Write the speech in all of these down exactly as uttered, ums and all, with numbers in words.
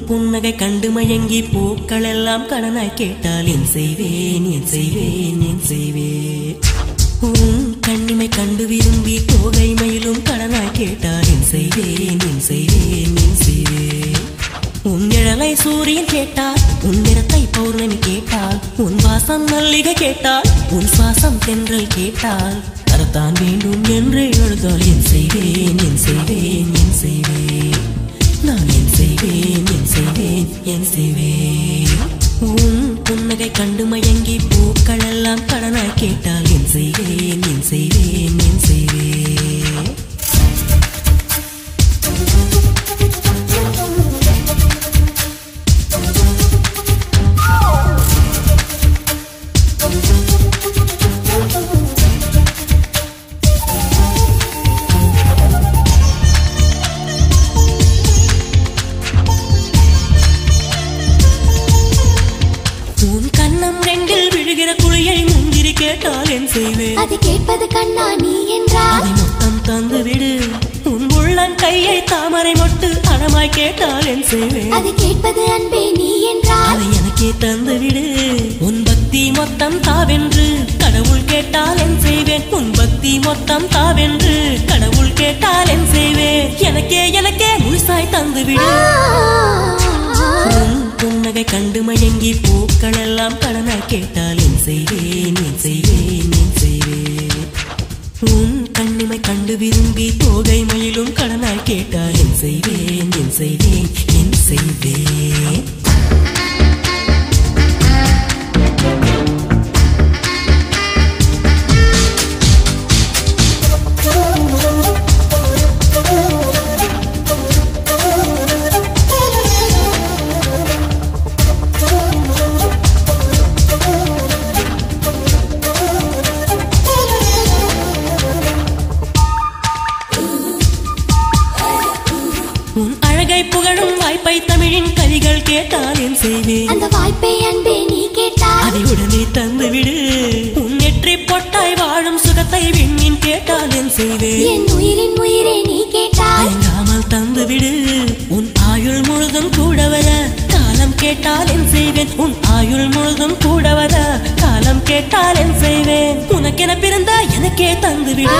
புன்னகை கண்டு மயங்கி பூக்கள் எல்லாம் கடனாய் கேட்டால் என் செய்வேன் என் செய்வேன் என் செய்வேன். உன் கண்ணிமை கண்டு விரும்பி தோகை மயிலும் கடனாய் கேட்டால் என் செய்வேன் என் செய்வேன் என் செய்வேன். உன் நிழலை சூரியன் கேட்டால், உன் நிறத்தை பௌர்ணமி கேட்டால், உன் வாசம் மல்லிகை கேட்டால், உன் சுவாசம் தென்றல் கேட்டால் தரத்தான் வேண்டும் என்று எழுதால் என் செய்வேன் என் செய்வேன் என் செய்வேன். நான் என் செய்வேன் என் செய்வேன் என் செய்வேன். உன் புன்னகை கண்டு மயங்கி பூக்கள் எல்லாம் கடனாய் கேட்டால் என் செய்வேன் என் செய்வேன் என் செய்வேன். கேட்டால் என் செய்வேன். அது கேட்பது கண்ணா நீ என்றால் அதை மொத்தம் தந்து விடு. உன் உள்ளன் கையை தாமரை மொட்டு அடமாய் கேட்டால் என் செய்வேன். அது கேட்பது அன்பே நீ என்றால் அதை எனக்கே தந்து விடு. உன் பக்தி மொத்தம் தாவென்று கடவுள் கேட்டால் என் செய்வேன். உன் பக்தி மொத்தம் தாவென்று கடவுள் கேட்டால் என் செய்வேன். எனக்கே எனக்கே முழுசாய் தந்து விடு. புன்னகை கண்டு மயங்கி பூக்கள் எல்லாம் கடனாய் கேட்டால் என் செய்வேன் என் செய்வேன் என் செய்வேன். உன் கண்ணிமை கண்டு விரும்பி தோகை மயிலும் கடனாய் கேட்டால் என் செய்வேன் என் செய்வேன் என் செய்வேன். உன் அழகை புகழும் வாய்ப்பை தமிழின் கவிகள் கேட்டால் என் செய்வேன். அந்த வாய்ப்பை அன்பே நீ கேட்டால் அதை உடனே தந்து விடு. உன் நெற்றி பொட்டாய் வாழும் சுகத்தை விண்ணின் கேட்டால் என் செய்வேன். என் உயிரின் உயிரே நீ கேட்டால் தயங்காமல் தந்து விடு. உன் ஆயுள் முழுதும் கூட வர காலம் கேட்டால் என் செய்வேன். உன் ஆயுள் முழுதும் கூட வர காலம் கேட்டால் என் செய்வேன். உனக்கென பிறந்த எனக்கே தந்து விடு.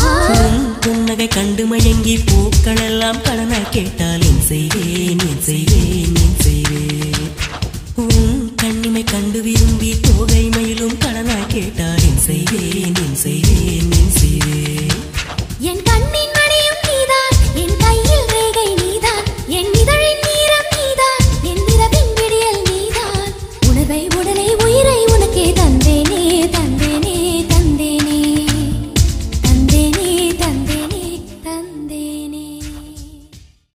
புன்னகை கண்டு மயங்கி பூக்கள் எல்லாம் கடனாய் கேட்டால் என் செய்வேன் என் செய்வேன்.